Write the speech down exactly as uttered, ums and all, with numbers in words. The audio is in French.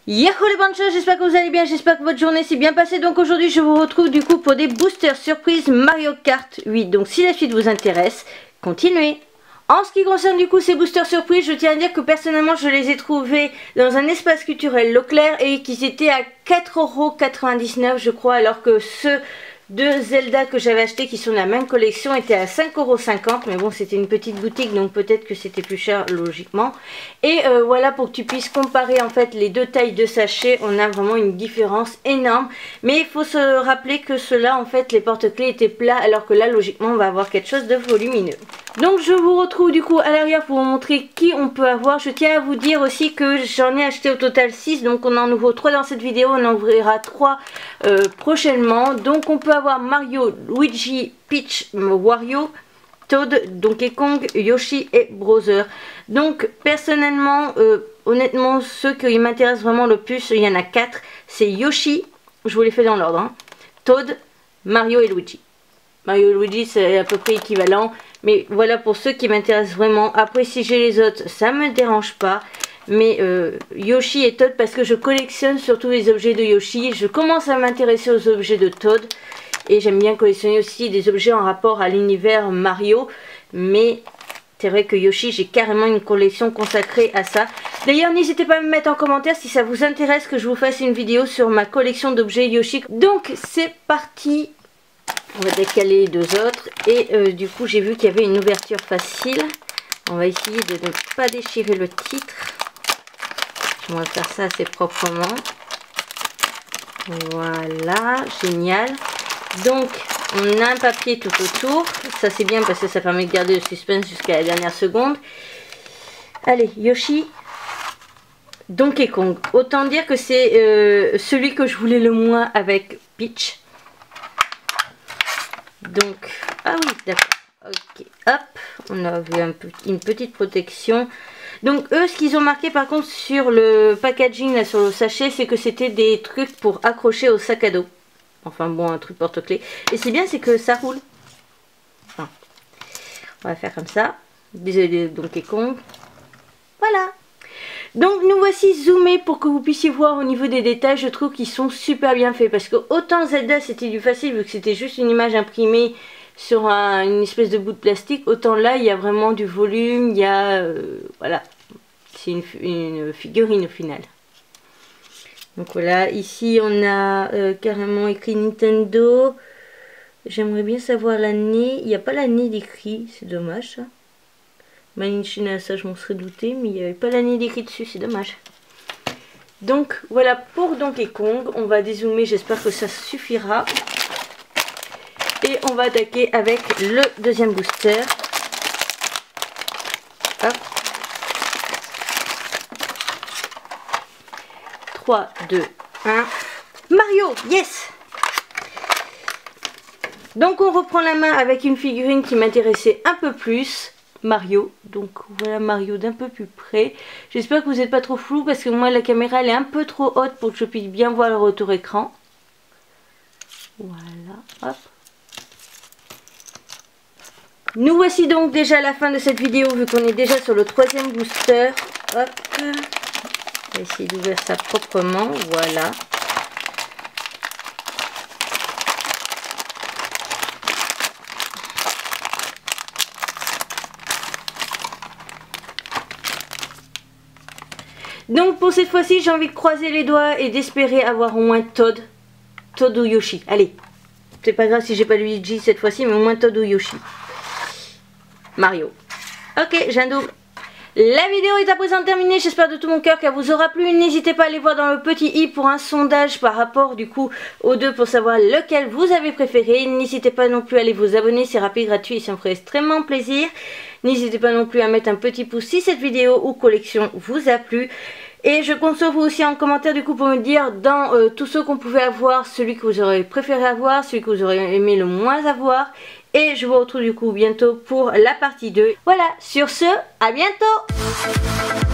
Yahoo les bonnes choses, j'espère que vous allez bien, j'espère que votre journée s'est bien passée. Donc aujourd'hui je vous retrouve du coup pour des boosters surprises Mario Kart huit. Donc si la suite vous intéresse, continuez. En ce qui concerne du coup ces boosters surprises, je tiens à dire que personnellement je les ai trouvés dans un espace culturel Leclerc et qu'ils étaient à quatre euros quatre-vingt-dix-neuf je crois, alors que ceux de Zelda que j'avais acheté qui sont de la même collection étaient à cinq euros cinquante, mais bon c'était une petite boutique donc peut-être que c'était plus cher logiquement. Et euh, voilà, pour que tu puisses comparer en fait les deux tailles de sachets, on a vraiment une différence énorme. Mais il faut se rappeler que ceux-là en fait les porte-clés étaient plats, alors que là logiquement on va avoir quelque chose de volumineux. Donc je vous retrouve du coup à l'arrière pour vous montrer qui on peut avoir. Je tiens à vous dire aussi que j'en ai acheté au total six, donc on en ouvre trois dans cette vidéo, on en ouvrira trois euh, prochainement. Donc on peut avoir Mario, Luigi, Peach, Wario, Toad, Donkey Kong, Yoshi et Bowser. Donc personnellement, euh, honnêtement, ceux qui m'intéressent vraiment le plus, il y en a quatre. C'est Yoshi, je vous les fais dans l'ordre, hein. Toad, Mario et Luigi. Mario et Luigi c'est à peu près équivalent. Mais voilà pour ceux qui m'intéressent vraiment. Après si j'ai les autres, ça me dérange pas. Mais euh, Yoshi et Toad, parce que je collectionne surtout les objets de Yoshi. Je commence à m'intéresser aux objets de Toad. Et j'aime bien collectionner aussi des objets en rapport à l'univers Mario. Mais c'est vrai que Yoshi, j'ai carrément une collection consacrée à ça. D'ailleurs, n'hésitez pas à me mettre en commentaire si ça vous intéresse que je vous fasse une vidéo sur ma collection d'objets Yoshi. Donc c'est parti. On va décaler les deux autres. Et euh, du coup, j'ai vu qu'il y avait une ouverture facile. On va essayer de ne pas déchirer le titre. On va faire ça assez proprement. Voilà, génial. Donc, on a un papier tout autour. Ça, c'est bien parce que ça permet de garder le suspense jusqu'à la dernière seconde. Allez, Yoshi, Donkey Kong. Autant dire que c'est euh, celui que je voulais le moins avec Peach. Donc, ah oui, d'accord. Ok, hop, on a vu un peu, une petite protection. Donc eux, ce qu'ils ont marqué par contre sur le packaging, là, sur le sachet, c'est que c'était des trucs pour accrocher au sac à dos. Enfin bon, un truc porte-clés. Et c'est bien, c'est que ça roule. Enfin, on va faire comme ça. Désolé, Donkey Kong. Voilà. Donc nous voici zoomés pour que vous puissiez voir au niveau des détails. Je trouve qu'ils sont super bien faits. Parce que autant Zelda c'était du facile, vu que c'était juste une image imprimée sur un, une espèce de bout de plastique, autant là il y a vraiment du volume, il y a euh, voilà, c'est une, une figurine au final. Donc voilà, ici on a euh, carrément écrit Nintendo. J'aimerais bien savoir l'année. Il n'y a pas l'année d'écrit, c'est dommage ça. Made in China, ça je m'en serais douté, mais il n'y avait pas l'année d'écrit dessus, c'est dommage. Donc voilà pour Donkey Kong, on va dézoomer, j'espère que ça suffira. Et on va attaquer avec le deuxième booster. Hop. trois, deux, un. Mario, yes! Donc on reprend la main avec une figurine qui m'intéressait un peu plus. Mario. Donc voilà Mario d'un peu plus près. J'espère que vous n'êtes pas trop flou parce que moi la caméra elle est un peu trop haute pour que je puisse bien voir le retour écran. Voilà, hop. Nous voici donc déjà à la fin de cette vidéo, vu qu'on est déjà sur le troisième booster. Hop. On va essayer d'ouvrir ça proprement. Voilà. Donc pour cette fois-ci, j'ai envie de croiser les doigts et d'espérer avoir au moins Toad. Toad ou Yoshi. Allez. C'est pas grave si j'ai pas Luigi cette fois-ci, mais au moins Toad ou Yoshi. Mario. Ok, j'ai un double. La vidéo est à présent terminée, j'espère de tout mon cœur qu'elle vous aura plu. N'hésitez pas à aller voir dans le petit i pour un sondage par rapport du coup aux deux pour savoir lequel vous avez préféré. N'hésitez pas non plus à aller vous abonner, c'est rapide, gratuit et ça me ferait extrêmement plaisir. N'hésitez pas non plus à mettre un petit pouce si cette vidéo ou collection vous a plu. Et je compte sur vous aussi en commentaire du coup pour me dire dans euh, tous ceux qu'on pouvait avoir, celui que vous aurez préféré avoir, celui que vous aurez aimé le moins avoir. Et je vous retrouve du coup bientôt pour la partie deux. Voilà, sur ce, à bientôt!